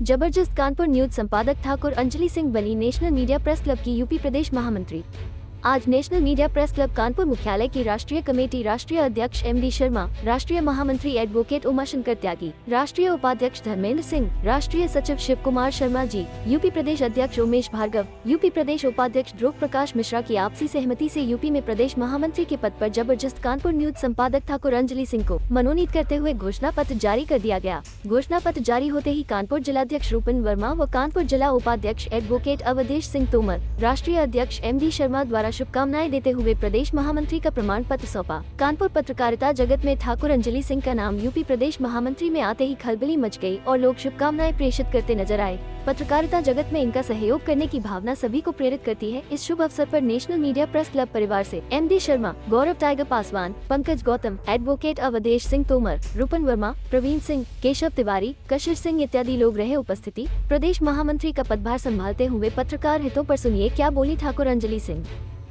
जबरदस्त कानपुर न्यूज संपादक ठाकुर अंजलि सिंह बनी नेशनल मीडिया प्रेस क्लब की यूपी प्रदेश महामंत्री। आज national media press club Kanpur मुख्यालय की राष्ट्रीय कमेटी राष्ट्रीय अध्यक्ष एमडी शर्मा, राष्ट्रीय महामंत्री एडवोकेट उमाशंकर त्यागी, राष्ट्रीय उपाध्यक्ष धर्मेंद्र सिंह, राष्ट्रीय सचिव शिव कुमार शर्मा जी, यूपी प्रदेश अध्यक्ष उमेश भार्गव, यूपी प्रदेश उपाध्यक्ष ध्रुव प्रकाश मिश्रा की आपसी सहमति से यूपी में प्रदेश महामंत्री के पद पर जबरदस्त कानपुर न्यूज संपादक ठाकुर अंजलि सिंह को मनोनीत करते हुए घोषणा पत्र जारी कर दिया गया। घोषणा पत्र जारी होते ही कानपुर जिलाध्यक्ष रूपन वर्मा व कानपुर जिला उपाध्यक्ष एडवोकेट अवधेश सिंह तोमर, राष्ट्रीय अध्यक्ष एमडी शर्मा द्वारा शुभकामनाएं देते हुए प्रदेश महामंत्री का प्रमाण पत्र सौंपा। कानपुर पत्रकारिता जगत में ठाकुर अंजलि सिंह का नाम यूपी प्रदेश महामंत्री में आते ही खलबली मच गई और लोग शुभकामनाएं प्रेषित करते नजर आए। पत्रकारिता जगत में इनका सहयोग करने की भावना सभी को प्रेरित करती है। इस शुभ अवसर पर नेशनल मीडिया प्रेस क्लब परिवार से MD Sharma, Gaurav Tiger Paswan, Pankaj Gautam, advocate Awadhesh Singh Tomar, Rupan Verma, Praveen Singh, Keshav Tiwari, Kashish Singh इत्यादि लोग रहे उपस्थिति। प्रदेश महामंत्री का पदभार संभालते हुए पत्रकार हितों पर सुनिए क्या बोली ठाकुर अंजलि सिंह।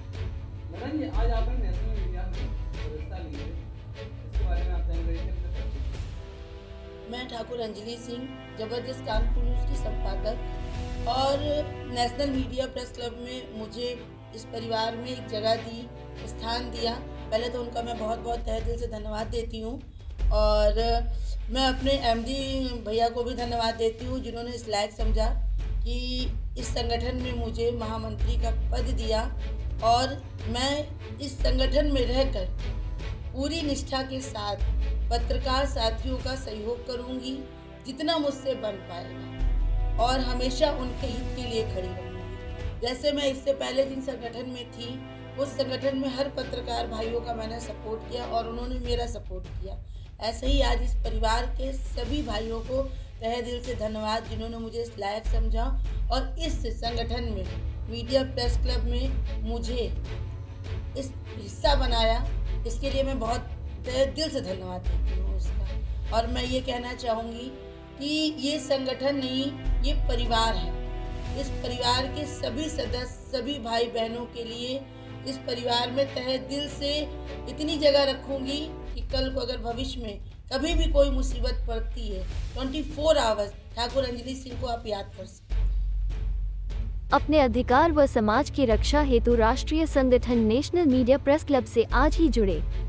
आज आपने नेशनल मीडिया में सदस्यता ली है, इसके बारे में आप जानकारी कैसे करते हैं? मैं ठाकुर अंजलि सिंह, जबरदस्त कानपुर न्यूज़ की संपादक और नेशनल मीडिया प्रेस क्लब में मुझे इस परिवार में एक जगह दी, स्थान दिया। पहले तो उनका मैं बहुत बहुत तहे दिल से धन्यवाद देती हूँ और मैं अपने एमडी भैया को भी धन्यवाद देती हूँ जिन्होंने इस लायक समझा कि इस संगठन में मुझे महामंत्री का पद दिया और मैं इस संगठन में रहकर पूरी निष्ठा के साथ पत्रकार साथियों का सहयोग करूंगी जितना मुझसे बन पाएगा और हमेशा उनके हित के लिए खड़ी रहूंगी। जैसे मैं इससे पहले जिन संगठन में थी उस संगठन में हर पत्रकार भाइयों का मैंने सपोर्ट किया और उन्होंने मेरा सपोर्ट किया। ऐसे ही आज इस परिवार के सभी भाइयों को तहे दिल से धन्यवाद जिन्होंने मुझे इस लायक समझा और इस संगठन में मीडिया प्रेस क्लब में मुझे इस हिस्सा बनाया। इसके लिए मैं बहुत तहे दिल से धन्यवाद देती हूँ उसका। और मैं ये कहना चाहूँगी कि ये संगठन नहीं, ये परिवार है। इस परिवार के सभी सदस्य, सभी भाई बहनों के लिए इस परिवार में तहे दिल से इतनी जगह रखूँगी कि कल को अगर भविष्य में कभी भी कोई मुसीबत पड़ती है 24 आवर्स ठाकुर अंजलि सिंह को आप याद कर सकते। अपने अधिकार व समाज की रक्षा हेतु राष्ट्रीय संगठन नेशनल मीडिया प्रेस क्लब से आज ही जुड़े।